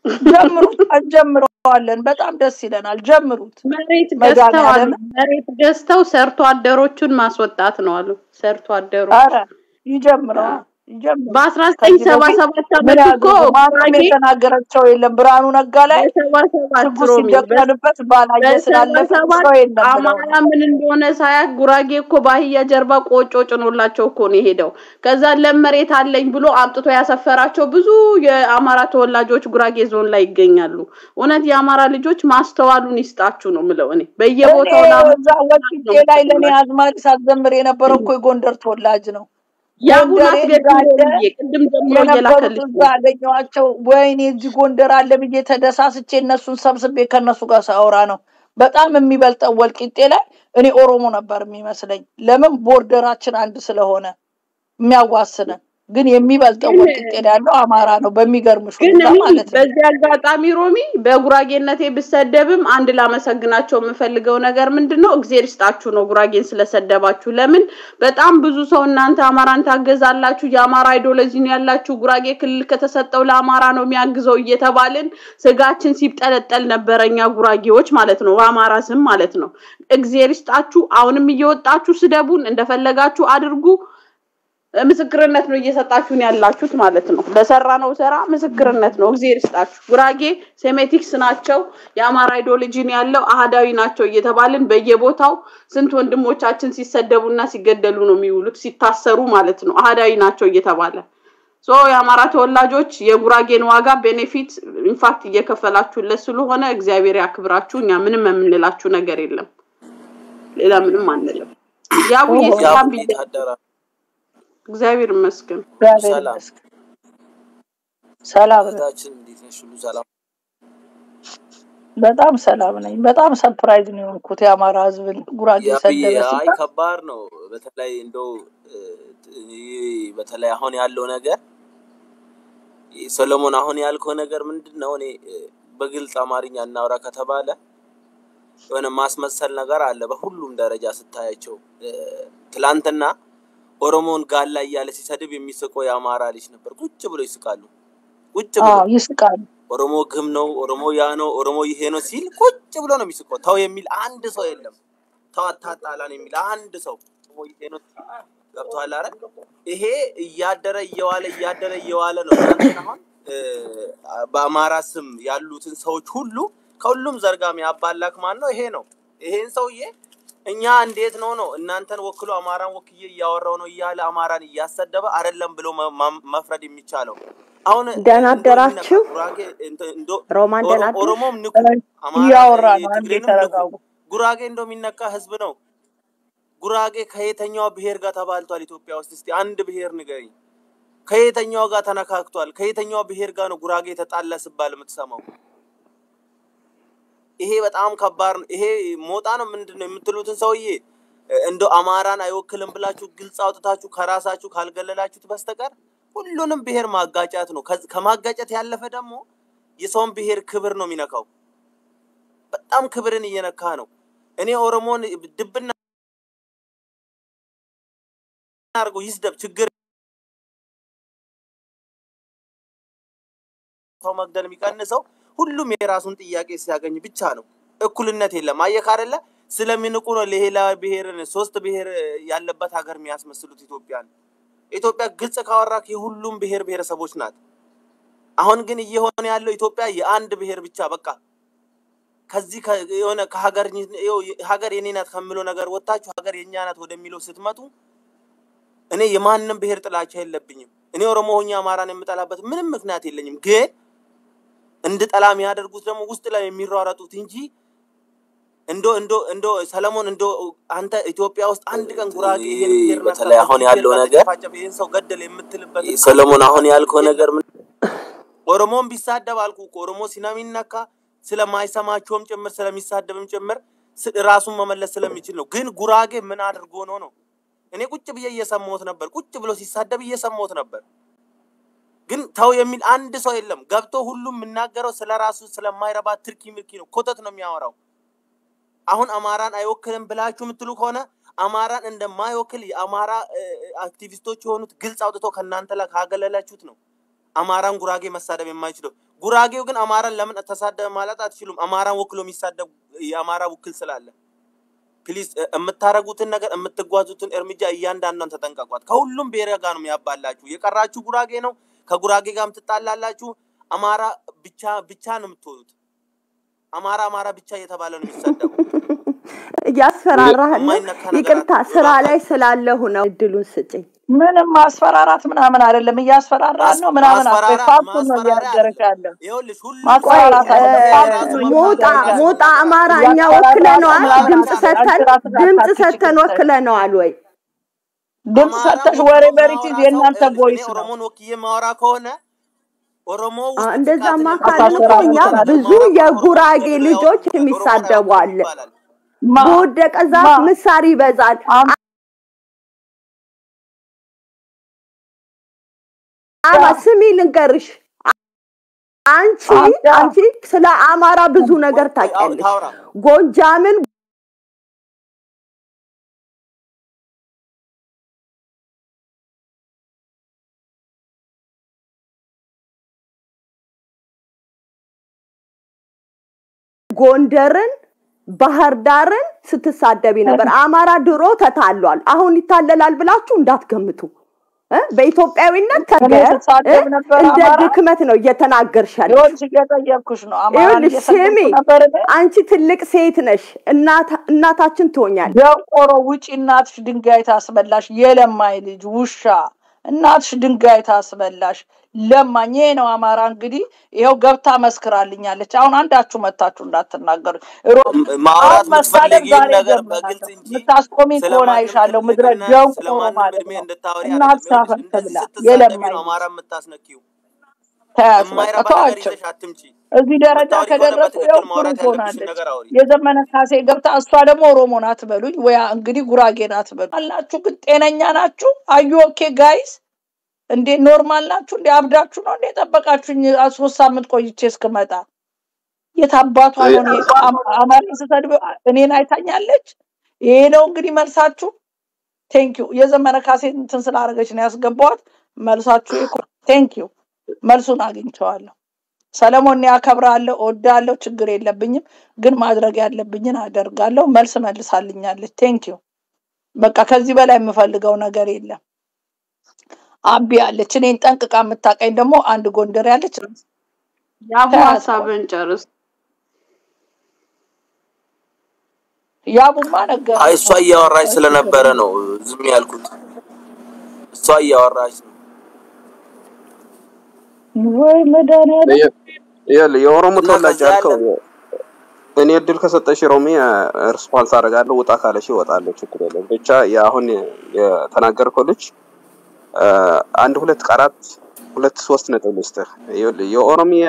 ጀምሩት አጀምረዋለን በጣም ደስ ይለናል ጀምሩት መሬት ገዝተው ሰርቶ አደሮቹን ማስወጣት ነው አሉ ሰርቶ አደሮች አረ ይጀምራው በ1977 አመትኮ ማንም የተናገራቸው የለም ብራኑ ነጋ ላይ ትጉስ ይደቀንበት ባላየ ስላለፈ ሰው የለም አማራ ምን እንደሆነ ሳያቅ ጉራጌ እኮ ባህያ ጀርባ ቆጮ ጭኖላቸው እኮ ነው ሄደው ከዛ ለመሬት አለኝ ብሎ አምጥቶ ያሰፈራቸው ብዙ የአማራ ተወላጆች ጉራጌ ዞን ላይ ይገኛሉ እውነት የአማራ ልጆች ማስተዋሉን ይስጣችሁ ነው ምለው እኔ በየቦታው ወጥቼ ላይ ለኔ አዝማሪ ሳዘምር የነበረው እኮ የጎንደር ተወላጅ ነው ያቡናስ ቅድም ጀምሮ የላከልኝ ያገኘዋቸው ወይኔ እዚህ ጎንደር አለ ብዬ ተደሳስቼ እነሱን ሰብስቤ ከነሱ ጋር ሳወራ ነው በጣም የሚበልጠው ወልቂጤ ላይ እኔ ኦሮሞ ነበር የሚመስለኝ ለምን ቦርደራችን አንድ ስለሆነ የሚያዋስነን ግን የሚበልጠው ወልቂጤ ያለው አማራ ነው በሚገርምሽ ሁኔታ ማለት ነው በዚህ አጋጣሚ ሮሚ በጉራጌነቴ ብሰደብም አንድ ላመሰግናቸው የምፈልገው ነገር ምንድነው እግዚአብሔር ይስጣችሁ ነው ጉራጌን ስለሰደባችሁ ለምን በጣም ብዙ ሰው እናንተ አማራን ታገዛላችሁ የአማራ አይዲዮሎጂ ነው ያላችሁ ጉራጌ ክልል ከተሰጠው ለአማራ ነው የሚያግዘው እየተባልን ስጋችን ሲብጠለጠል ነበርኛ ጉራጌዎች ማለት ነው አማራ ስም ማለት ነው እግዚአብሔር ይስጣችሁ አሁንም እየወጣችሁ ስደቡን እንደፈለጋችሁ አድርጉ ምስክርነት ነው እየሰጣችሁን ያላችሁት ማለት ነው ለሰራነው ሰራ ምስክርነት ነው እግዚአብሔር ይስጣችሁ ጉራጌ ሴሜቲክስ ናቸው የአማራ አይዲዮሎጂ ነው ያለው አሃዳዊ ናቸው እየተባልን በየቦታው ስንት ወንድሞቻችን ሲሰደቡና ሲገደሉ ነው የሚውሉት ሲታሰሩ ማለት ነው አሃዳዊ ናቸው እየተባለ የአማራ ተወላጆች የጉራጌን ዋጋ ቤኔፊት ኢንፋክት እየከፈላችሁለት ስለሆነ እግዚአብሔር ያክብራችሁኛ ምንም የምንላችሁ ነገር የለም ሌላ ምንም አንልም ያው የሰላም ቢደራ እግዚአብሔር ይመስገን ሰላም ታችን እንዴት ነሽ ሁሉ ሰላም በጣም ሰላም ነኝ በጣም ሰርፕራይዝ ነው የሆንኩት የአማራ ህዝብን ጉራጌ ሰደበ አይ ከባድ ነው በተለይ እንደው በተለይ አሁን ያለው ነገር ሰለሞን አሁን ያልከው ነገር ምንድነው እኔ በግልጽ አማርኛ እናውራ ከተባለ የሆነ ማስመሰል ነገር አለ በሁሉም ደረጃ ስታያቸው ትላንትና ኦሮሞን ጋላ ያለ ሲሰድብ የሚስቀው ያማራ ልጅ ነበር ቁጭ ብሎ ይስቃሉ ቁጭ ብሎ ይስቃሉ ኦሮሞ ግም ነው ኦሮሞ ያ ነው ኦሮሞ ይሄ ነው ሲል ቁጭ ብሎ ነው የሚስቀው ታው የሚል አንድ ሰው የለም ታው አታጣላን የሚል አንድ ሰው ኦሮሞ ይሄ ነው ገብቷል አይደል ይሄ እያደረ እየዋለ ነው አሁን በአማራ ስም ያሉትን ሰዎች ሁሉ ከሁሉም ዘርጋም ያባላክ ማን ነው ይሄ ነው ይሄን ሰውዬ እኛ እንዴት ነው እናንተን ወክሎ አማራን ወክዬ ያወራው ነው ይያለ አማራን ያሰደበ አይደለም ብሎ መፍረድ የሚቻለው አሁን ደናደራችሁ ሮማን ደናደራችሁ ኦሮሞም ንኩ አማራ ያወራው አንዴ ተረጋጉ ጉራጌ እንደሚነካ ህዝብ ነው ጉራጌ ከየተኛው ብሄር ጋር ተባልቷል ኢትዮጵያ ውስጥ እስቲ አንድ ብሄር ንገሪ ከየተኛው ጋር ተነካክቷል ከየተኛው ብሄር ጋር ነው ጉራጌ ተጣለስባል የምትሰማው ይሄ በጣም ከባድ ነው ይሄ ሞጣ ነው ምንድነው የምትሉትን ሰውዬ እንዶ አማራን አይወክልም ብላችሁ ግልጽ አውጥታችሁ ከራሳችሁ ካልገለላችሁት በስተቀር ሁሉንም ብሄር ማጋጫት ነው ከማጋጨት ያለፈ ደግሞ የሰውን ብሄር ክብር ነው የሚነካው በጣም ክብርን እየነካ ነው እኔ ኦሮሞን ድብና አርጎ ይስደብ ችግር ሰው መግደል የሚቀንሰው ሁሉም የራሱን ጥያቄ ሲያገኝ ብቻ ነው እኩልነት የለም አየካ አይደለ ስለሚንቁ ነው ለሄላ ብሄርን ሶስት ብሄር ያለበት ሀገር የሚያስመስሉት ኢትዮጵያ ግልጽ ካወራክ የሁሉም ብሄር ብሄረሰቦች ናት አሁን ግን እየሆነ ያለው ኢትዮጵያ የአንድ ብሄር ብቻ በቃ ከዚህ የሆነ ሀገር የኔ ናት ከሚለው ነገር ወጣችሁ ሀገር የኛ ናት ወደሚለው ስትመጡ እኔ የማንንም ብሄር ጥላቻ የለብኝም እኔ ኦሮሞ ሆኛ አማራን የምጠላበት ምንም ምክንያት የለኝም ግን እንደ ጠላም ያደርጉት ደግሞ ውስጥ ላይ የሚሯሯጡት እንጂ እንዶ ሰለሞን እንዶ አንተ ኢትዮጵያ ውስጥ አንድ ቀን ጉራጌ ይሄን ብሄር በተለይ አሁን ያለው ነገር ይሄን ሰው ገደል የምትልበት ሰለሞን አሁን ያልከው ነገር ምን ኦሮሞን ቢሳደብ አልኩ ኦሮሞ ሲናሚናካ ስለማይሰማቸውም ጭምር ስለሚሳደብም ጭምር ራሱን መመለስ ስለሚችል ነው ግን ጉራጌ ምን አድርጎ ነው እኔ ቁጭ ብዬ እየሰማሁት ነበር ቁጭ ብሎ ሲሳደብ እየሰማሁት ነበር ግን ታው የሚል አንድ ሰው የለም ገብቶ ሁሉም ምናገረው ስለራሱ ስለማይረባ ትርኪ ምርኪ ነው ኮተት ነው የሚያወራው አሁን አማራን አይወክልም ብላችሁ ምትሉ ከሆነ አማራን እንደማይወክል የአማራ አክቲቪስቶች የሆኑት ግልጽ አውጥቶ ከናንተ ላይ ካገለላችሁት ነው አማራን ጉራጌ መሳደብ የማይችለው ጉራጌው ግን አማራን ለምን ተሳደበ ማለት አትችሉም አማራን ወክሎ የሚሳደብ የአማራ ውክል ስላለ ፕሊዝ የምታረጉትን ነገር የምትጓዙትን እርምጃ እያንዳንዱን ተጠንቀቋት ከሁሉም ብሔር ጋር ነው የሚያባላችሁ የቀራችሁ ጉራጌ ነው ከጉራጌ ጋርም ትጣላላችሁ አማራ ብቻ ነው የምትወጡት አማራ ብቻ እየተባለ ነው የሚሰደው ያስፈራራህ ይቅርታ ስራ ላይ ስላለሁ ነው እድሉን ስጪኝ ምንም ማስፈራራት ምናምን አይደለም ያስፈራራን ነው ምናምን አፈፋቱ ነው ያደረጋለው ይኸውልሽ ሁሉ ሞጣ አማራኛ ወክለናል ድምጽ ሰተን ወክለናል ወይ ድምጽ ሰተሽ ወሬ በሪቲ የናንተ ቮይስ ኦሮሞን ወክዬ ማወራ ከሆነ ኦሮሞ እንደዛማ ካልኩኛ ብዙ የጉራጌ ልጆች የሚሳደቡ አለ በወደቀ ዛፍ ምሳር ይበዛል ስሚ ልንገርሽ አንቺ ስለ አማራ ብዙ ነገር ታውቂያለሽ ጎጃምን ጎንደርን ባህር ዳርን ስትሳደቢ ነበር አማራ ድሮ ተታሏል አሁን ይታለላል ብላችሁ እንዳትገምቱ በኢትዮጵያዊነት ተገር እንደ ድክመት ነው እየተናገርሻል ይወልሽ እየጠየቅኩሽ ነው አማራ አንቺ ትልቅ ሴት ነሽ እናታችን ትሆኛለሽ ደቆሮ ውጪ እናትሽ ድንጋይ ታስበላሽ የለማይ ልጅ ውሻ እናትሽ ድንጋይ ታስበላሽ ለማኝ ነው አማራ እንግዲህ ይሄው ገብታ መስክራልኛለች አሁን አንዳችሁ መታችሁ እንዳትናገሩ ማውራት መስፈልጊ ነገር በግልጽ እንጂ ታስቆሚ ቆና ይሻለው ምድረ ደንቆሮ ማለት እናት ታፈተብላ የለማኝ አማራ መታስነኪው ታያችሁ እዚህ ደረጃ ከደረሱ ያው ሆናለች የዘመነ ካሴ ገብታ እሷ ደግሞ ኦሮሞ ናት በሉኝ ወይ እንግዲህ ጉራጌ ናት በሉ አላችሁ ግን ጤነኛ ናችሁ አዩ ኦኬ ጋይስ እንዴ ኖርማል ናችሁ እንዴ አብዳችሁ ነው እንዴ ተጠበቃችሁኝ 3 ሳምንት ቆይቼ እስከመጣ የታባቷ ነው አማራ ሰደብ እኔን አይታኛለች ይሄ ነው እንግዲህ መልሳችሁ ቴንክ ዩ የዘመነ ካሴ እንትን ስላረገች ነው ያስገባዋት መልሳችሁ ቴንክ ዩ መልሱን አግኝቻለሁ ሰለሞን ያከብራለሁ ወዳለው ችግር የለብኝም ግን ማድረግ ያለብኝን አደርጋለሁ መልስ መልሳልኛለች ቴንክ ዩ በቃ ከዚህ በላይ የምፈልገው ነገር የለም አቢ ያለች እኔን ጠንቅቃ የምታቀኝ ደግሞ አንድ ጎንደር ያለች ያቡ ሐሳብን ጨርስ ያቡማ ነገር እሷ እያወራች ስለነበረ ነው ዝም ያልኩት እሷ እያወራች ወይ መዳና የኦሮሞ ተላጅ አልከው እኔ እድል ከሰጠሽ ሮሚ ሪስፖንስ አደርጋለሁ ወጣ ካለሽ ይወጣለች ችግር የለም ብቻ ያሁን የተናገርከው ልጅ 1 2 4 2 3 ነጥብ ልስተ የኦሮሚያ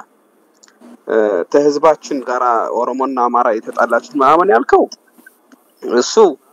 ተህዝባችን ጋራ ኦሮሞና አማራ የተጣላችሁ ማመን ያልከው እሱ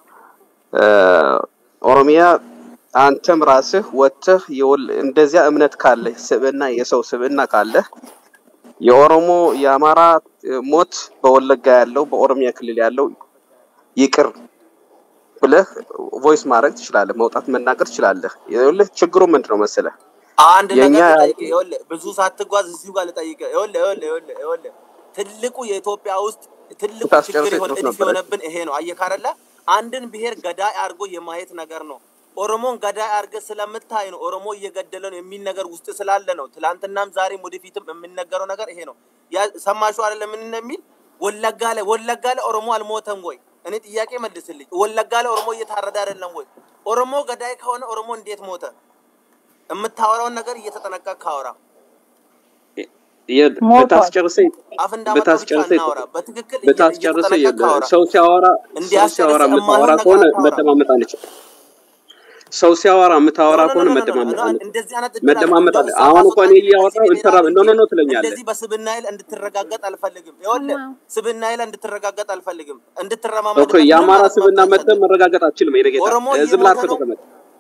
ኦሮሚያ አንተም ራስህ ወጥተህ እንደዚያ እምነት ካለ ስብና የሰው ስብና ካለ የኦሮሞ የአማራ ሞት በወለጋ ያለው በኦሮሚያ ክልል ያለው ይቅር ብለህ ቮይስ ማድረግ ትችላለህ መውጣት መናገር ትችላለህ ይኸውልህ ችግሩ ምንድነው መሰለህ አንድ ነገር ይኸውልህ ብዙ ሳትጓዝ እዚሁ ጋር ልጠይቅህ ይኸውልህ ትልቁ የኢትዮጵያ ውስጥ ትልቁ ችግር የሆነብን ይሄ ነው አየካረለ አንድን ብሔር ገዳይ አርጎ የማየት ነገር ነው ኦሮሞን ገዳይ አርገ ስለምታይ ነው ኦሮሞ እየገደለ ነው የሚል ነገር ውስጥ ስላለ ነው ትላንትናም ዛሬም ወደፊትም የምንነገረው ነገር ይሄ ነው ያ ሰማሹ አይደለም ምን እንደሚል ወለጋ ላይ ኦሮሞ አልሞተም ወይ እኔ ጥያቄ መልስልኝ ወለጋ ላይ ኦሮሞ እየታረደ አይደለም ወይ ኦሮሞ ገዳይ ከሆነ ኦሮሞ እንዴት ሞተ የምታወራው ነገር እየተጠነቀቀ ካወራ በታስጨርሰኝ ሰው ሲያወራ መታወራ ከሆነ መደማመጥ አንችል ሰው ሲያወራ መታወራ ከሆነ መደማመጥ አለ አሁን እንኳን ይያወራው እንተራብ ነው ትለኛለህ እንደዚህ በስብናይል እንድትረጋገጥ አልፈልግም ይኸውልህ ስብናይል እንድትረጋገጥ አልፈልግም እንድትረማመድ ኦኬ ያማራ ስብና መረጋገጥ አትችልም ይነገታ ዝም ብላ ተቀመጥ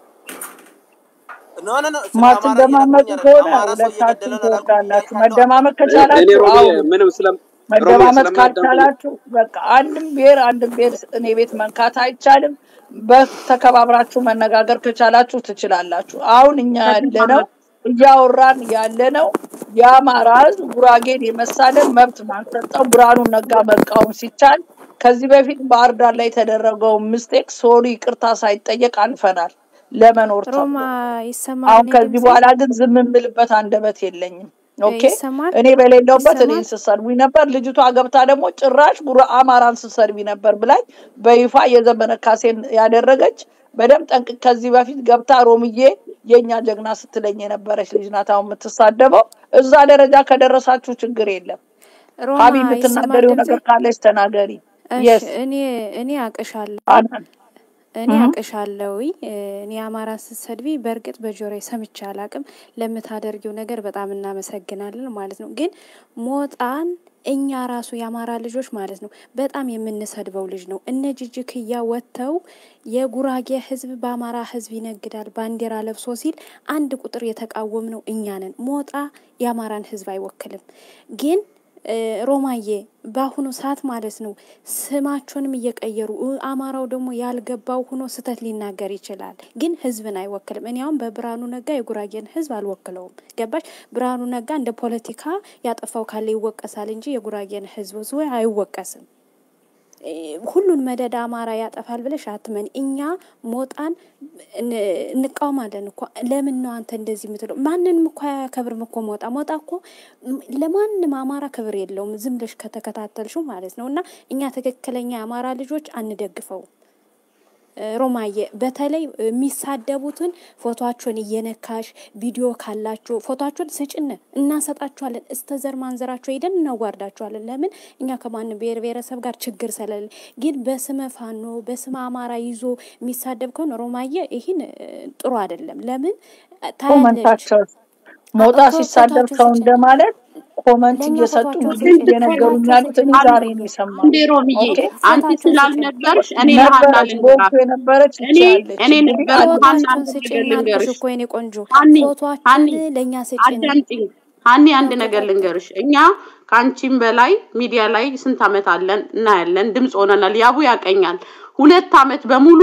ኖ ማትደማመጥ ከሆነ ለታችሁ ተወዳላችሁ መደማመጥ ከቻላችሁ ምንም መደማመጥ ካልቻላችሁ በቃ አንድም ብሔር እኔ ቤት መንካት አይቻልም በተከባብራችሁ መነጋገር ከቻላችሁ ትችላላችሁ አሁን እኛ ያለነው እያወራን ያለነው የአማራ ህዝብ ጉራጌን የመሳደብ መብት ማንሰጠው ብርሃኑ ነጋ መቃወም ሲቻል ከዚህ በፊት ባህር ዳር ላይ የተደረገው ሚስቴክ ሶሪ ይቅርታ ሳይጠየቅ አልፈናል ለመኖር ሮማ ተብሎ ይሰማል አሁን እኔ ከዚህ ድምጼ በኋላ ግን ዝም የምልበት አንደበት የለኝም ኦኬ ይሰማል እኔ በሌለውበት እኔ ይሰማል ስሰድቢ ነበር ልጅቷ ገብታ ደግሞ ጭራሽ አማራን ስሰድቢ ነበር ብላይ በይፋ የዘመነ ካሴን ያደረገች በደም ጠንቅ ከዚህ በፊት ገብታ ሮምዬ የኛ ጀግና ስትለኝ የነበረች ልጅ ናት አሁን የምትሳደበው እዛ ደረጃ ከደረሳችሁ ችግር የለም ሮማ ሀቢ ይሰማል የምትናገሪው ድምጼ ነገር ካለች ተናገሪ እሺ yes እኔ አቀሻለሁ እኔ Mhm. አቀሻለሁ እኔ አማራ ስትሰድቢ በርግጥ በጆሮዬ ሰምቼ አላቅም ለምታደርጊው ነገር በጣም እናመሰግናለን ማለት ነው ግን ሞጣን እኛ ራሱ ያማራ ልጆች ማለት ነው በጣም የምንሰድበው ልጅ ነው እነ ጅጅክያ ወተው የጉራጌ ህዝብ በአማራ ህዝብ ይነግዳል ባንዲራ ለብሶ ሲል አንድ ቁጥር የተቃወም ነው እኛ ነን ሞጣ ያማራን ህዝብ አይወክልም ግን ሮማዬ ባሁኑ ሰዓት ማለት ነው ስማቸውንም እየቀየሩ አማራው ደግሞ ያልገባው ሆኖ ስተት ሊናገር ይችላል ግን ህዝብን አይወክልም እኔ አሁን በብራኑ ነጋ የጉራጌን ህዝብ አልወክለውም ገባሽ ብራኑ ነጋ እንደ ፖለቲካ ያጠፋው ካለ ይወቀሳል እንጂ የጉራጌን ህዝብ አይወቀስም ሁሉን መደዳ አማራ ያጠፋል ብለሽ አትመን እኛ ሞጣን እንቃወማለን እኮ ለምን ነው አንተ እንደዚህ የምትለው ማንንም እኮ ያከብርም እኮ ሞጣ እኮ ለማንንም አማራ ክብር የለውም ዝም ብለሽ ከተከታተልሽው ማለት ነውና እኛ ትክክለኛ አማራ ልጆች አንደግፈው ሮማዬ በተለይ የሚሳደቡትን ፎቶአቸውን እየነካሽ ቪዲዮ ካላችሁ ፎቶአቸውን ስጭነ እናሰጣቸዋለን እስተዘር ማንዘራቸው ሄደን እናዋርዳቸዋለን ለምን እኛ ከማን ብሔረሰብ ጋር ችግር ስለሌለ ግን በስመ ፋኖ በስመ አማራ ይዞ የሚሳደብ ከሆነ ሮማዬ ይሄን ጥሩ አይደለም ለምን ታያለሽ ሞጣ ሲሳደብ ሰው እንደማለት ኮሜንት እየሰጡ እየነገሩኝ ያሉት እኔ ዛሬ ነው የሰማሁት እንዴ ሮሚዬ አንቺ ስላልነገርሽ እኔ ሀናል ወቅቱ የነበረች ይቻለች እኔ ነበር ሀናል ልንገርሽ እኮ እኔ ቆንጆ ሀኒ ፎቶአችን ለኛ ስጪኝ አዳምጪኝ ሀኒ አንድ ነገር ልንገርሽ እኛ ካንቺም በላይ ሚዲያ ላይ ስንት አመት አለን እና ያለን ድምጽ ሆነናል ያቡ ያቀኛል 2 አመት በሙሉ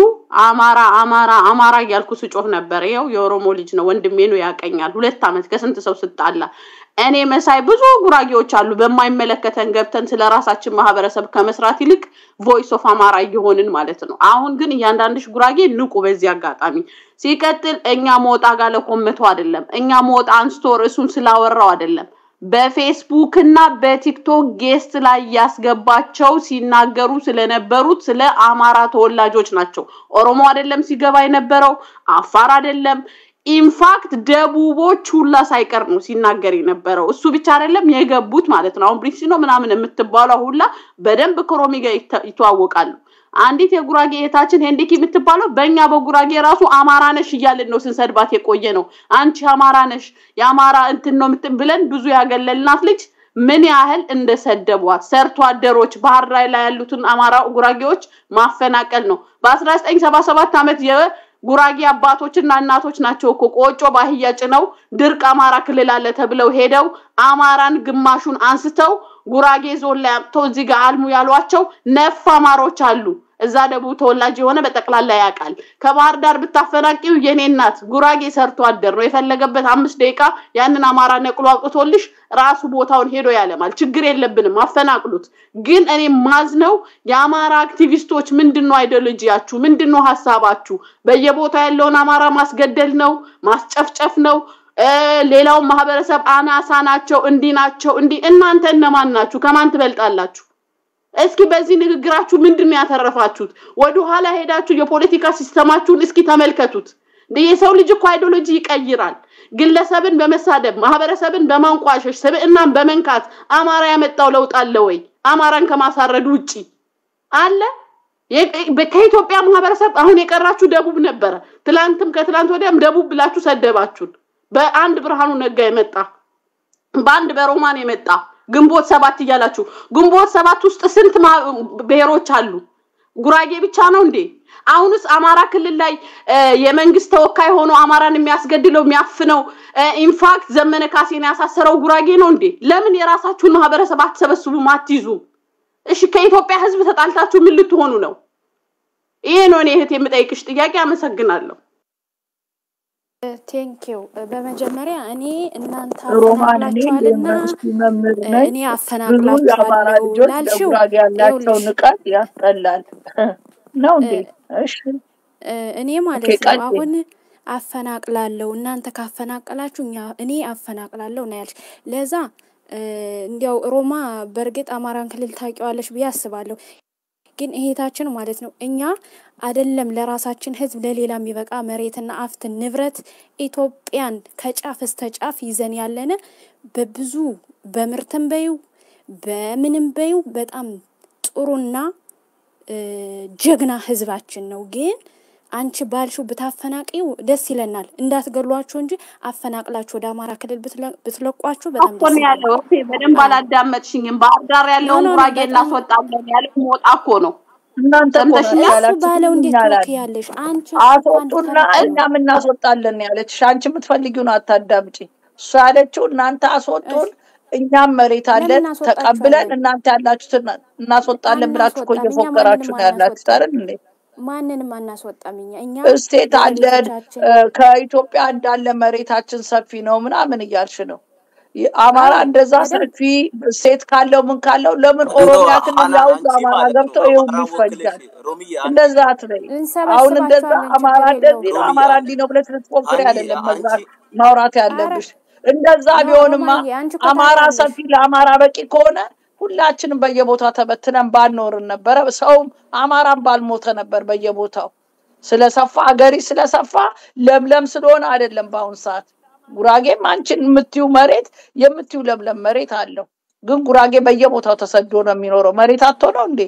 አማራ ያልኩ ስጮህ ነበር ይሄው የኦሮሞ ልጅ ነው ወንድሜ ነው ያቀኛል 2 አመት ከስንት ሰው ስጣላ እኔ መሳይ ብዙ ጉራጌዎች አሉ በማይመለከተን ገብተን ስለራሳችን ማህበረሰብ ከመስራት ይልቅ ቮይስ ኦፍ አማራ ይሆንን ማለት ነው አሁን ግን እያንዳንድሽ ጉራጌ ንቁ በዚህ አጋጣሚ ሲቀጥል እኛ ሞጣ ጋር ለኮመቱ አይደለም እኛ ሞጣ አንስቶር እሱን ስላወራው አይደለም በፌስቡክ እና በቲክቶክ ጌስት ላይ ያስገባቸው ሲናገሩ ስለነበሩት ስለ አማራ ተወላጆች ናቸው ኦሮሞ አይደለም ሲገባ የነበረው አፋር አይደለም ኢንፋክት ደቡቦች ሁላ ሳይቀር ነው ሲናገር የነበረው እሱ ብቻ አይደለም የገቡት ማለት ነው አሁን ብሪክሲኖ ምናምን የምትባለው ሁላ በደንብ ከሮሚ ጋር ይተዋወቃሉ አንዲት የጉራጌ የታችን ሄንዲኪ የምትባለው በእኛ በጉራጌ ራሱ አማራ ነሽ ይያልን ነው ስንሰድባት የቆየ ነው አንቺ አማራ ነሽ ያማራ እንትን ነው ብለን ብዙ ያገለልናት ልጅ ምን ያህል እንደሰደቧት ሰርቶ አደሮች ባህር ላይ ያሉትን አማራ ጉራጌዎች ማፈናቀል ነው በ1977 አመት ጉራጌ አባቶችና እናቶች ናቸው እኮ ቆጮ ባህያ ጭነው ድርቅ አማራ ክልል አለ ተብለው ሄደው አማራን ግማሹን አንስተው ጉራጌ ዞን ላይ አምጥተው እዚህ ጋር አልሙ ያሏቸው ነፍ አማሮች አሉ እዛ ደቡ ተወላጅ የሆነ በጠቅላላ ያቃል ከባህር ዳር ብታፈናቂው የኔ እናት ጉራጌ ሰርቶ አደር ነው የፈለገበት 5 ደቂቃ ያንን አማራ ነቅሎ አውጥቶልሽ ራሱ ቦታውን ሄዶ ያለማል ችግር የለብንም አፈናቅሉት ግን እኔ ማዝነው የአማራ አክቲቪስቶች ምንድነው አይዲዮሎጂያችሁ ምንድነው ሐሳባችሁ በየቦታው ያለውን አማራ ማስገደል ነው ማስጨፍጨፍ ነው ሌላው ማህበረሰብ አናሳ ናቸው እንዲናቸው እንዲ እናንተ እነማን ናችሁ ከማን ትበልጣላችሁ እስኪ በዚህ ንግግራችሁ ምንድነው ያተረፋችሁት ወደ ኋላ ሄዳችሁ የፖለቲካ ሲስተማችሁን እስኪ ተመልከቱት የሰው ልጅ እኮ አይዲዮሎጂ ይቀይራል ግለሰብን በመሳደብ ማህበረሰብን በማንቋሸሽ ሰብእናን በመንካት አማራ ያመጣው ለውጥ አለ ወይ አማራን ከማሳረድ ውጪ አለ ከኢትዮጵያ ማህበረሰብ አሁን የቀራችሁ ደቡብ ነበር ትላንትም ከትላንት ወዲያም ደቡብ ብላችሁ ሰደባችሁ በአንድ ብርሃኑ ነጋ የመጣ በአንድ በሮማን የመጣ ግንቦት 7 ይያላችሁ ግንቦት 7 ውስጥ ስንት ብሔሮች አሉ ጉራጌ ብቻ ነው እንዴ አሁንስ አማራ ክልል ላይ የመንግስት ተወካይ ሆኖ አማራን የሚያስገድለው የሚያፍነው ኢንፋክት ዘመነ ካሴን ያሳሰረው ጉራጌ ነው እንዴ ለምን የራሳችሁን ማህበረሰብ አትሰበስቡ ማትይዙ እሺ ከኢትዮጵያ ህዝብ ተጣልታችሁ ምን ልትሆኑ ነው ይሄ ነው እኔ እህት የምጠይቅሽ ጥያቄ አመሰግናለሁ ቴንኪው በመጀመሪያ እኔ እናንተ ሮማን እኔ አፈናቅላችኋልና የዩኒቨርሲቲ መምህር ነኝ። እኔ ብዙ የአማራ አፈናቅላችኋለሁ ልጆች ላልሽው ለጉራጌ ያላቸው ይኸውልሽ ንቀት ያስጠላል ነው እንዴ? እሺ እኔ ኦኬ ማለት ነው ቀጥይ። አሁን አፈናቅላለሁ እናንተ ካፈናቀላችሁ እኔ አፈናቅላለሁ ነው ያልሽ። ለዛ እንዲያው ሮማ በርግጥ አማራን ክልል ታውቂዋለሽ ብዬ አስባለሁ። ግን እህታችን ማለት ነው እኛ አይደለም ለራሳችን ህዝብ ለሌላ የሚበቃ መሬትና አፍት ንብረት ኢትዮጵያን ከጫፍ እስከ ጫፍ ይዘን ያለነ በብዙ በምርትም በዩ በምንም በዩ በጣም ጥሩና ጀግና ህዝባችን ነው። ግን አንቺ ባልሽው ብታፈናቂው ደስ ይለናል እንዳትገሏቸው እንጂ አፈናቅላችሁ ወደ አማራ ክልል ብትለቋቸው በጣም ደስ ይላል። ያለው ኦኬ በደንብ አላዳመጥሽኝም። ባህር ዳር ያለውን ጉራጌ እናስወጣለን ያለው ሞጣ እኮ ነው። እናንተ እሱ ባለው እንዴት ትወክያለሽ? አንቺ አስወጡና እኛም እናስወጣለን ያለች አንቺ የምትፈልጊውን አታዳምጪ። እሱ ያለችው እናንተ አስወጡን እኛም መሬት አለን ተቀብለን እናንተ ያላችሁትን እናስወጣለን ብላችሁ እኮ እየፎከራችሁ ነው ያላችሁት አይደል እንዴ? ማንንም አናስወጣም እኛ እስቴት አለን ከኢትዮጵያ እንዳለ መሬታችን ሰፊ ነው ምናምን እያልሽ ነው። አማራ እንደዛ ሰፊ ሴት ካለው ምን ካለው ለምን ኦሮሚያ ክልል ያው አማራ ገብቶ ይሁን ይፈጃል? እንደዛ አትበይ። አሁን እንደዛ አማራ እንደዚህ ነው አማራ እንዲህ ነው ብለሽ ልትፎክሪ አይደለም መግዛት ማውራት ያለብሽ። እንደዛ ቢሆንማ አማራ ሰፊ ለአማራ በቂ ከሆነ ሁላችንም በየቦታው ተበትነን ባንኖርን ነበር። ሰው አማራን ባልሞተ ነበር በየቦታው። ስለሰፋ አገሪ ስለሰፋ ለምለም ስለሆነ አይደለም ባሁን ሰዓት። ጉራጌም አንቺን የምትዩ መሬት የምትዩ ለምለም መሬት አለው። ግን ጉራጌ በየቦታው ተሰዶ ነው የሚኖረው። መሬት አጥቶ ነው እንዴ?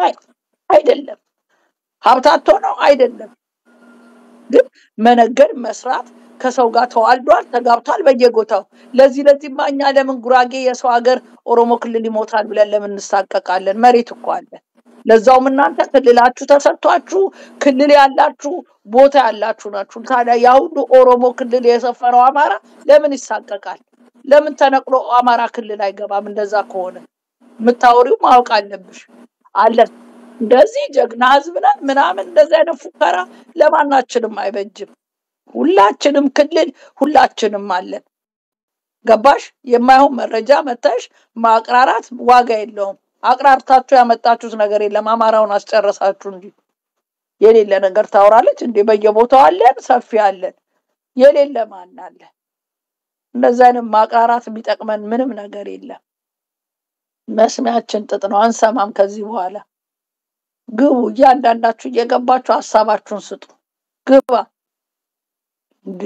አይደለም። ሀብት አጥቶ ነው አይደለም። ግን መነገድ መስራት ከሰው ጋር ተዋልዷል ተጋብቷል በየቦታው። ለዚህ ማኛ ለምን ጉራጌ የሰው ሀገር ኦሮሞ ክልል ይሞታል ብለን ለምን እንሳቀቃለን? መሬት እኮ አለ። ለዛውም እናንተ ክልላችሁ ተሰጥቷችሁ ክልል ያላችሁ ቦታ ያላችሁ ናችሁ። ታዲያ ያው ኦሮሞ ክልል የሰፈረው አማራ ለምን ይሳቀቃል? ለምን ተነቅሎ አማራ ክልል አይገባም? እንደዛ ከሆነ ምታወሪው ማወቅ አለብሽ። አለ እንደዚህ ጀግና ህዝብ ነን ምናምን እንደዛ አይነት ፉከራ ለማናችንም አይበጅም። ሁላችንም ክልል ሁላችንም አለን። ገባሽ? የማይሆን መረጃ መተሽ ማቅራራት ዋጋ የለውም። አቅራርታችሁ ያመጣችሁት ነገር የለም። አማራውን አስጨረሳችሁ እንጂ የሌለ ነገር ታወራለች እንዴ? በየቦታው አለን ሰፊ አለን የሌለ ማን አለ? እንደዛ አይነት ማቅራራት የሚጠቅመን ምንም ነገር የለም። መስሚያችን ጥጥ ነው። አንሰማም ከዚህ በኋላ። ግቡ እያንዳንዳችሁ እየገባችሁ ሐሳባችሁን ስጡ። ግባ እንዴ!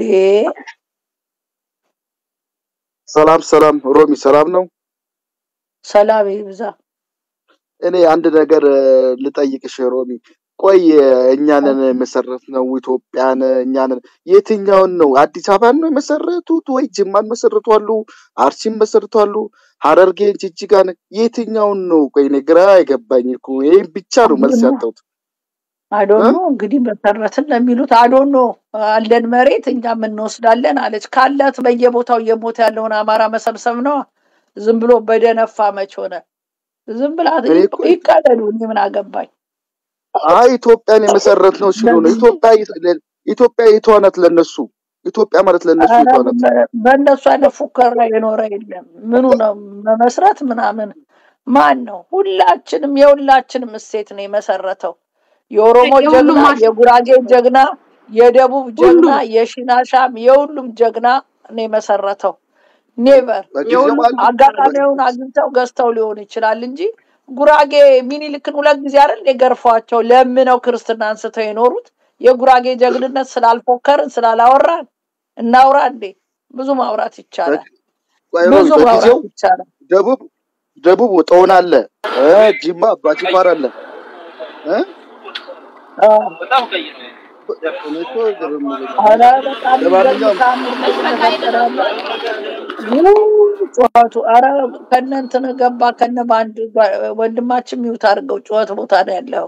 ሰላም ሮሚ ሰላም ነው? ሰላም ይብዛ። እኔ አንድ ነገር ልጠይቅሽ ሮሚ። ቆይ እኛንን መሰረት ነው ኢትዮጵያን እኛንን የትኛውን ነው? አዲስ አበባን ነው መሰረቱት ወይ ጅማን መሰረቷሉ? አርሲን መሰረቷሉ? ሐረርጌን ጅጅጋን የትኛውን ነው? ቆይ ግራ አይገባኝ እኮ ይሄን ብቻ ነው መልስ ያጣሁት። አዶኖ እንግዲህ መሰረትን ለሚሉት አዶኖ አለን መሬት እኛም እንወስዳለን አለች። ካላት በየቦታው የሞተ ያለውን አማራ መሰብሰብ ነው። ዝም ብሎ በደነፋ መች ሆነ? ዝም ብላት ይቀደዱ ምን አገባኝ? ኢትዮጵያን የመሰረት ነው ሲሉ ነው። ኢትዮጵያ የተዋናት ለነሱ ኢትዮጵያ ማለት ለነሱ የተዋናት። በእነሱ አይነት ፉከራ የኖረ የለም። ምኑ ነው መመስረት ምናምን ማን ነው? ሁላችንም የሁላችንም እሴት ነው የመሰረተው። የኦሮሞ ጀግና፣ የጉራጌ ጀግና፣ የደቡብ ጀግና፣ የሽናሻም የሁሉም ጀግና ነው የመሰረተው። ኔቨር አጋጣሚውን አግኝተው ገዝተው ሊሆን ይችላል እንጂ ጉራጌ ሚኒልክን ሁለት ጊዜ አይደል የገርፏቸው ለምነው ክርስትና አንስተው የኖሩት። የጉራጌ ጀግንነት ስላልፎከርን ስላላወራን እናውራ እንዴ? ብዙ ማውራት ይቻላል። ብዙ ማውራት ይቻላል። ደቡብ ጦና አለ፣ ጅማ አባጅፋር አለ። በጣም ቀይ ነው። ጩኸቱ ኧረ ከነ እንትን ገባ ከነ ባንድ ወንድማችን ሚውት አድርገው ጩኸት ቦታ ነው ያለው።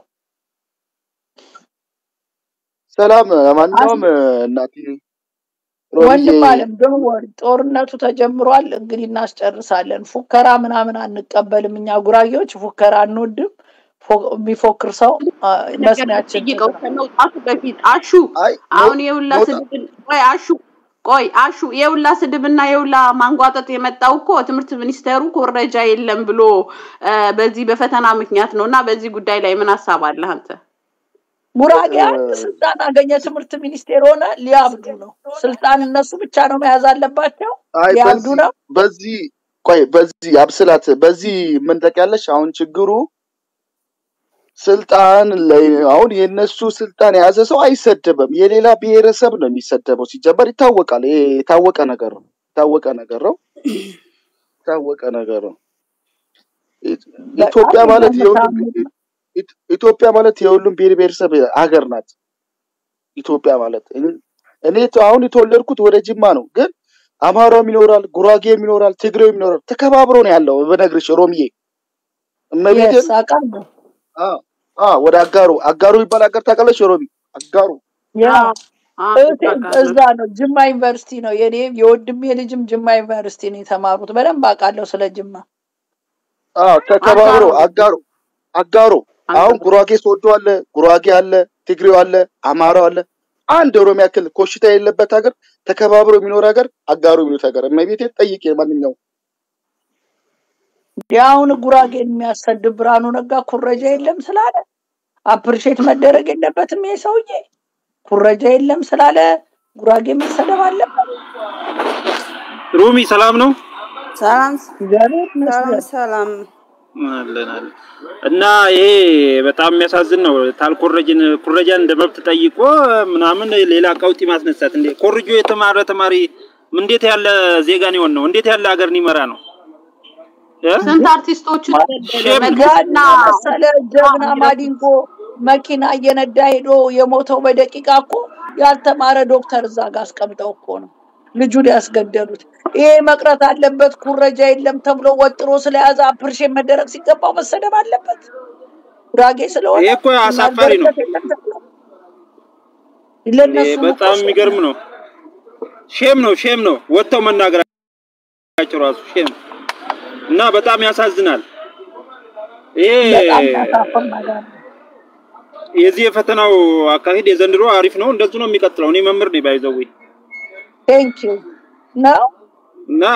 ሰላም ማንኛውም እናቴ ወንድም አለም ደግሞ ጦርነቱ ተጀምሯል። እንግዲህ እናስጨርሳለን። ፉከራ ምናምን አንቀበልም። እኛ ጉራጌዎች ፉከራ አንወድም። ቢፎክር ሰው መስሚያችን ይቀው ከመውጣቱ በፊት አሹ አሁን የሁላ ስድብ ወይ አሹ ቆይ አሹ የውላ ስድብና የውላ ማንጓጠጥ የመጣው እኮ ትምህርት ሚኒስቴሩ ኮረጃ የለም ብሎ በዚህ በፈተና ምክንያት ነውና በዚህ ጉዳይ ላይ ምን ሐሳብ አለ አንተ? ጉራጌ አንድ ስልጣን አገኘ ትምህርት ሚኒስቴር ሆነ ሊያብዱ ነው። ስልጣን እነሱ ብቻ ነው መያዝ አለባቸው። ሊያብዱ ነው። በዚህ አብስላት በዚህ ምን ተቀያለሽ? አሁን ችግሩ ስልጣን ላይ አሁን የነሱ ስልጣን የያዘ ሰው አይሰደብም። የሌላ ብሔረሰብ ነው የሚሰደበው። ሲጀመር ይታወቃል። ይሄ የታወቀ ነገር ነው። ኢትዮጵያ ማለት የሁሉም ብሔረሰብ ሀገር ናት። ኢትዮጵያ ማለት እኔ አሁን የተወለድኩት ወደ ጅማ ነው። ግን አማራም ይኖራል፣ ጉራጌም ይኖራል፣ ትግሬም ይኖራል። ተከባብሮ ነው ያለው። በነግርሽ ሮሚዬ እመቤቴ ወደ አጋሩ ይባል አገር ታውቃለሽ? ሮሚ አጋሩ እዛ ነው ጅማ ዩኒቨርሲቲ ነው። የኔ የወንድሜ ልጅም ጅማ ዩኒቨርሲቲ ነው የተማሩት። በደንብ አውቃለሁ ስለ ጅማ። ተከባብሮ አጋሩ አሁን ጉራጌ ሶዶ አለ፣ ጉራጌ አለ፣ ትግሬው አለ፣ አማራው አለ። አንድ ኦሮሚያ ክልል ኮሽታ የሌለበት ሀገር ተከባብሮ የሚኖር ሀገር አጋሩ የሚሉት ሀገር እመቤቴ ጠይቄ ማንኛው ያውን ጉራጌን የሚያሰድብ ብርሃኑ ነጋ ኩረጃ የለም ስላለ አፕሪሼት መደረግ የለበትም። ይሄ ሰውዬ ኩረጃ የለም ስላለ ጉራጌ መሰደብ አለበት። ሩሚ ሰላም ነው? ሰላም አለናል። እና ይሄ በጣም የሚያሳዝን ነው። ኩረጃን እንደ መብት ጠይቆ ምናምን ሌላ ቀውጢ ማስነሳት እንዴ! ኮርጆ የተማረ ተማሪ እንዴት ያለ ዜጋን ይሆን ነው? እንዴት ያለ ሀገር ሊመራ ነው? ስንት አርቲስቶች መጋና መሰለ ጀግና ማዲንጎ መኪና እየነዳ ሄዶ የሞተው በደቂቃ እኮ ያልተማረ ዶክተር እዛ ጋር አስቀምጠው እኮ ነው ልጁን ያስገደሉት። ይሄ መቅረት አለበት። ኩረጃ የለም ተብሎ ወጥሮ ስለያዘ አፕሪሼት መደረግ ሲገባው መሰደብ አለበት። ጉራጌ ስለሆነ ይሄ እኮ አሳፋሪ ነው። በጣም የሚገርም ነው። ሼም ነው ወጥተው መናገራቸው ራሱ ሼም እና በጣም ያሳዝናል። የዚህ የፈተናው አካሄድ የዘንድሮ አሪፍ ነው። እንደዚህ ነው የሚቀጥለው። እኔ መምህር ነኝ ባይዘው Thank you. Now? Na.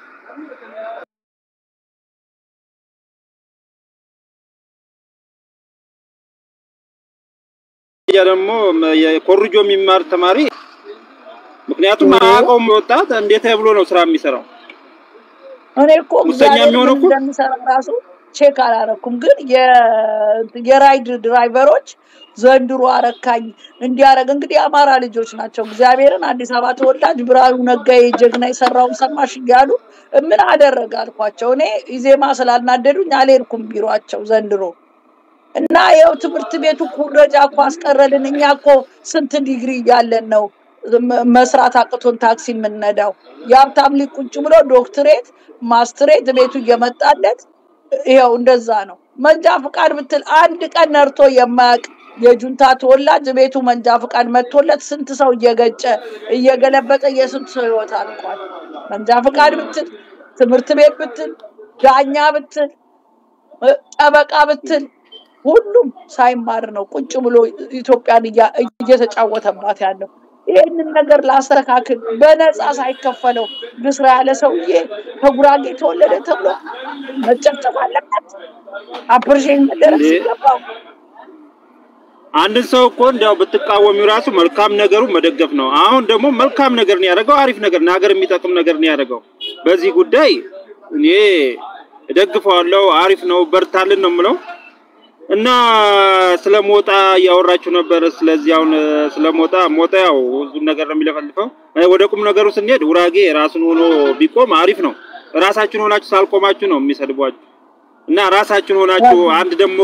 ያ ደግሞ የኮርጆ የሚማር ተማሪ ምክንያቱም አቆም ወጣት እንዴት ብሎ ነው ስራ የሚሰራው? እኔ እኮ ሙሰኛ የሚሆነው እኮ እንደምሰራ ራሱ ቼክ አላረኩም። ግን የራይድ ድራይቨሮች ዘንድሮ አረካኝ እንዲያረግ እንግዲህ አማራ ልጆች ናቸው። እግዚአብሔርን አዲስ አበባ ተወላጅ ብርሃኑ ነጋ የጀግና የሰራው ሰማሽ ይያሉ ምን አደረገ አልኳቸው። እኔ ኢዜማ ስላልናደዱኝ አልሄድኩም ቢሮአቸው ዘንድሮ እና ያው ትምህርት ቤቱ ኩረጃ እኮ አስቀረልን። እኛ እኮ ስንት ዲግሪ ያለን ነው መስራት አቅቶን ታክሲ የምንነዳው። ያብታም ሊቁጭ ብሎ ዶክትሬት ማስተሬት ቤቱ እየመጣለት ይሄው እንደዛ ነው። መንጃ ፍቃድ ብትል አንድ ቀን ነርቶ የማያቅ የጁንታ ተወላጅ ቤቱ መንጃ ፍቃድ መጥቶለት ስንት ሰው እየገጨ እየገለበጠ የስንት ሰው ህይወት አልቋል። መንጃ ፍቃድ ብትል ትምህርት ቤት ብትል ዳኛ ብትል ጠበቃ ብትል ሁሉም ሳይማር ነው ቁጭ ብሎ ኢትዮጵያን እየተጫወተባት ያለው። ይሄንን ነገር ላስተካክል በነፃ ሳይከፈለው ልስራ ያለ ሰውዬ ከጉራጌ ተወለደ ተብሎ መጨፍጨፍ አለበት። አፕሪሼት መደረግ ሲገባው አንድ ሰው እኮ እንደው በተቃወሙ ራሱ መልካም ነገሩ መደገፍ ነው። አሁን ደግሞ መልካም ነገር ነው ያደረገው፣ አሪፍ ነገር ነገር የሚጠቅም ነገር ነው ያደረገው። በዚህ ጉዳይ እኔ እደግፈዋለሁ። አሪፍ ነው፣ በርታልን ነው የምለው። እና ስለሞጣ ያወራችሁ ነበር። ስለዚህ አሁን ስለሞጣ ያው ብዙ ነገር ነው የሚለፈልፈው። ወደ ቁም ነገሩ ስንሄድ ጉራጌ ራሱን ሆኖ ቢቆም አሪፍ ነው። ራሳችሁን ሆናችሁ ሳልቆማችሁ ነው የሚሰድቧችሁ። እና ራሳችሁን ሆናችሁ አንድ ደግሞ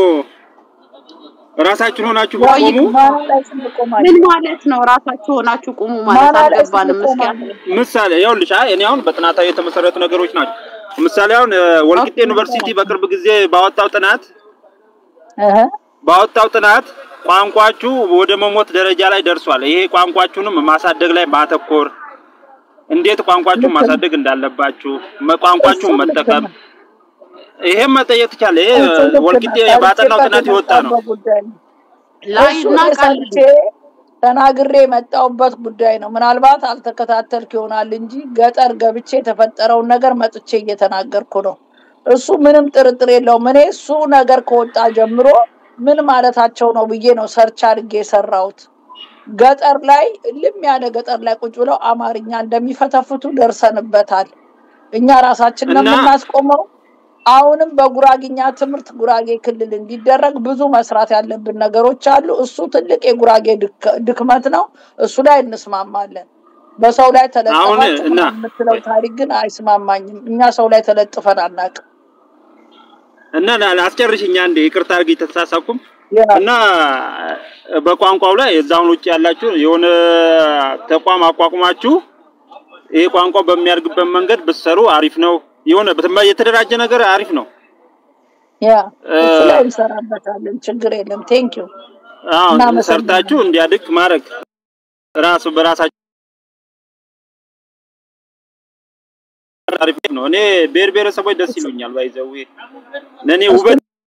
ራሳችሁን ሆናችሁ ቆሙ። ምን ማለት ነው ራሳችሁ ሆናችሁ ቆሙ ማለት? አልገባንም። ምሳሌ ይኸውልሽ፣ እኔ አሁን በጥናታዊ የተመሰረቱ ነገሮች ናቸው። ምሳሌ አሁን ወልቂጤ ዩኒቨርሲቲ በቅርብ ጊዜ ባወጣው ጥናት ቋንቋችሁ ወደ መሞት ደረጃ ላይ ደርሷል። ይሄ ቋንቋችሁንም ማሳደግ ላይ ማተኮር፣ እንዴት ቋንቋችሁን ማሳደግ እንዳለባችሁ፣ ቋንቋችሁን መጠቀም ይሄም መጠየቅ ይቻላል። ይሄ ወልቂጤ ባጠናው ጥናት ይወጣ ነው። ላይና ተናግሬ መጣውበት ጉዳይ ነው ምናልባት አልተከታተልክ ይሆናል እንጂ ገጠር ገብቼ የተፈጠረውን ነገር መጥቼ እየተናገርኩ ነው እሱ ምንም ጥርጥር የለውም እኔ እሱ ነገር ከወጣ ጀምሮ ምን ማለታቸው ነው ብዬ ነው ሰርች አድርጌ የሰራሁት ገጠር ላይ ልም ያለ ገጠር ላይ ቁጭ ብለው አማርኛ እንደሚፈተፍቱ ደርሰንበታል እኛ ራሳችንን እናስቆመው አሁንም በጉራጌኛ ትምህርት ጉራጌ ክልል እንዲደረግ ብዙ መስራት ያለብን ነገሮች አሉ እሱ ትልቅ የጉራጌ ድክመት ነው እሱ ላይ እንስማማለን በሰው ላይ ተለጥፋችሁ የምትለው ታሪክ ግን አይስማማኝም እኛ ሰው ላይ ተለጥፈን አናውቅም እና አስጨርሽኛ እንደ ይቅርታ አድርጊ ተሳሳኩም እና በቋንቋው ላይ እዛውን ውጭ ያላችሁ የሆነ ተቋም አቋቁማችሁ ይሄ ቋንቋው በሚያርግበት መንገድ ብትሰሩ አሪፍ ነው የሆነ የተደራጀ ነገር አሪፍ ነው ያ ላይ እንሰራበታለን ችግር የለም ቴንክ ዩ አዎ ሰርታችሁ እንዲያድግ ማድረግ ራሱ በራሳችሁ አሪፍ ነው እኔ ብሔረሰቦች ደስ ይሉኛል ባይዘው ለኔ ውበት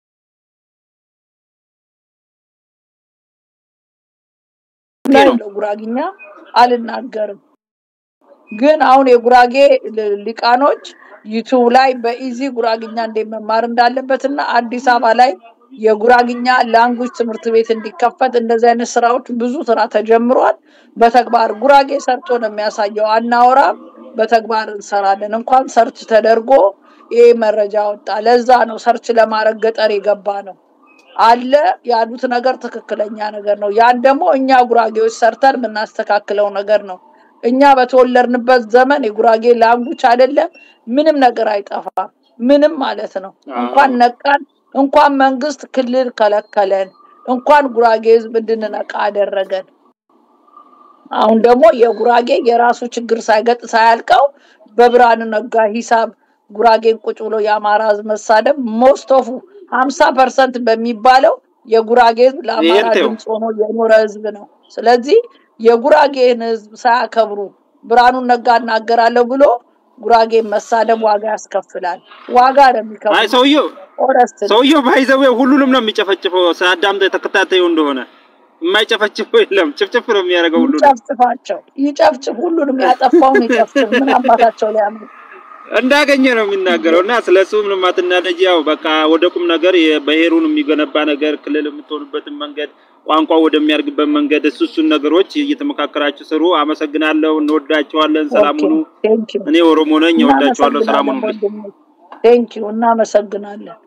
ነው ጉራጌኛ አልናገርም ግን አሁን የጉራጌ ሊቃኖች ዩቲዩብ ላይ በኢዚ ጉራጌኛ እንደመማር እንዳለበትና አዲስ አበባ ላይ የጉራጌኛ ላንጉዌጅ ትምህርት ቤት እንዲከፈት እንደዚህ አይነት ስራዎች ብዙ ስራ ተጀምሯል በተግባር ጉራጌ ሰርቶ ነው የሚያሳየው አናወራም በተግባር እንሰራለን እንኳን ሰርች ተደርጎ ይሄ መረጃ ወጣ ለዛ ነው ሰርች ለማድረግ ገጠር የገባ ነው አለ ያሉት ነገር ትክክለኛ ነገር ነው ያን ደግሞ እኛ ጉራጌዎች ሰርተን ምናስተካክለው ነገር ነው እኛ በተወለድንበት ዘመን የጉራጌ ላንጉዌጅ አይደለም ምንም ነገር አይጠፋም ምንም ማለት ነው እንኳን ነቃን እንኳን መንግስት ክልል ከለከለን እንኳን ጉራጌ ህዝብ እንድንነቃ አደረገን አሁን ደግሞ የጉራጌ የራሱ ችግር ሳያልቀው በብርሃኑ ነጋ ሂሳብ ጉራጌን ቁጭ ብሎ የአማራ ህዝብ መሳደብ ሞስቶፉ 50% በሚባለው የጉራጌ ህዝብ ለአማራ ድምጽ ሆኖ የኖረ ህዝብ ነው ስለዚህ የጉራጌን ህዝብ ሳያከብሩ ብርሃኑ ነጋ እናገራለሁ ብሎ ጉራጌ መሳደብ ዋጋ ያስከፍላል ዋጋ ነው የሚከፍለው አይ ሰውየው ባይዘው ሁሉንም ነው የሚጨፈጭፈው ሳዳም ተከታታዩ እንደሆነ የማይጨፈጭፈው የለም ጭፍጭፍ ነው የሚያደርገው ሁሉ ይጨፍጭፍ ሁሉንም ያጠፋውን ይጨፍጭፍ ምን አባታቸው ላይ አመጣ እንዳገኘ ነው የሚናገረውና ስለሱ ምንም ማትናደጂ ያው በቃ ወደ ቁም ነገር የብሔሩን የሚገነባ ነገር ክልል የምትሆንበት መንገድ ቋንቋ ወደሚያርግበት መንገድ እሱን ነገሮች እየተመካከራችሁ ስሩ አመሰግናለሁ እንወዳችኋለን ሰላም ሁኑ እኔ ኦሮሞ ነኝ እወዳችኋለሁ ሰላም ሁኑ ቴንክ ዩ እናመሰግናለን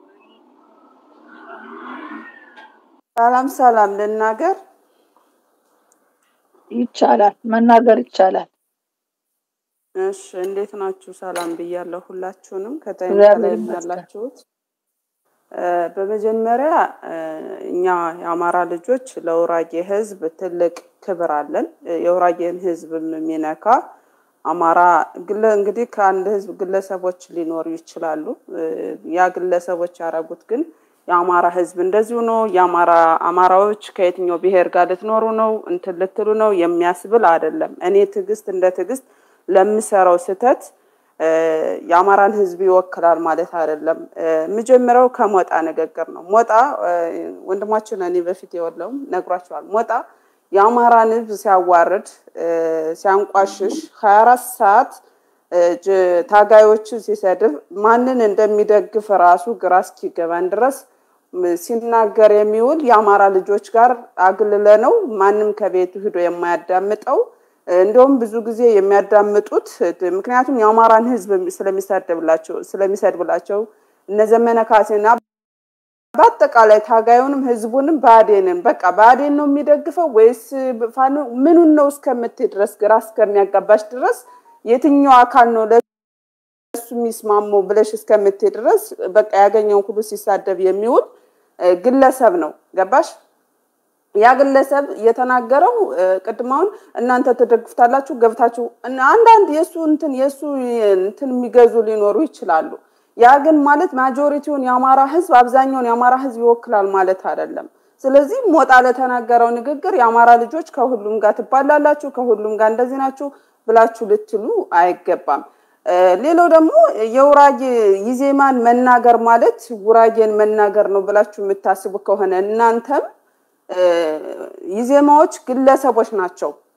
ሰላም ልናገር ይቻላል መናገር ይቻላል እሺ እንዴት ናችሁ ሰላም ብያለሁ ሁላችሁንም ከታይም ላይ ያላችሁት በመጀመሪያ እኛ የአማራ ልጆች ለውራጌ ህዝብ ትልቅ ክብር አለን የውራጌን ህዝብ የሚነካ አማራ እንግዲህ ከአንድ ህዝብ ግለሰቦች ሊኖሩ ይችላሉ ያ ግለሰቦች ያረጉት ግን የአማራ ህዝብ እንደዚሁ ነው አማራዎች ከየትኛው ብሔር ጋር ልትኖሩ ነው ልትሉ ነው የሚያስብል አይደለም እኔ እንደ ትግስት ለምሰራው ስተት የአማራን ህዝብ ይወክላል ማለት አይደለም መጀመሪያው ከሞጣ ንግግር ነው ሞጣ ወንድማችን እኔ በፊት የወለው ነግራችኋል ሞጣ የአማራን ህዝብ ሲያዋርድ ሲያንቋሽሽ 24 ሰዓት ታጋዮች ሲሰድብ ማንን እንደሚደግፍ ራሱ ግራስኪ ገባን ድረስ ሲናገር የሚውል የአማራ ልጆች ጋር አግልለ ነው ማንም ከቤቱ ሄዶ የማያዳምጠው እንደውም ብዙ ጊዜ የሚያዳምጡት ምክንያቱም የአማራን ህዝብ ስለሚሰድብላቸው እነዘመነ ካሴና በአጠቃላይ ታጋዩንም ህዝቡንም ባዴንን በቃ ባዴን ነው የሚደግፈው ወይስ ፋኖ ምኑን ነው እስከምትድረስ ግራስ ከሚያጋባሽ ድረስ የትኛው አካል ነው ለሱ የሚስማማው ብለሽ እስከምትድረስ በቃ ያገኘው ሁሉ ሲሳደብ የሚውል ግለሰብ ነው ገባሽ ያ ግለሰብ የተናገረው ቅድማውን እናንተ ተደግፍታላችሁ ገብታችሁ አንዳንድ የሱ የሚገዙ ሊኖሩ ይችላሉ ያ ግን ማለት ማጆሪቲውን የአማራ ህዝብ አብዛኛውን የአማራ ህዝብ ይወክላል ማለት አይደለም ስለዚህ ሞጣ ለተናገረው ንግግር የአማራ ልጆች ከሁሉም ጋር ተባላላችሁ ከሁሉም ጋር እንደዚህ ናችሁ ብላችሁ ልትሉ አይገባም ሌላው ደግሞ የውራጌ ይዜማን መናገር ማለት ጉራጌን መናገር ነው ብላችሁ የምታስቡ ከሆነ እናንተም ይዜማዎች ግለሰቦች ናቸው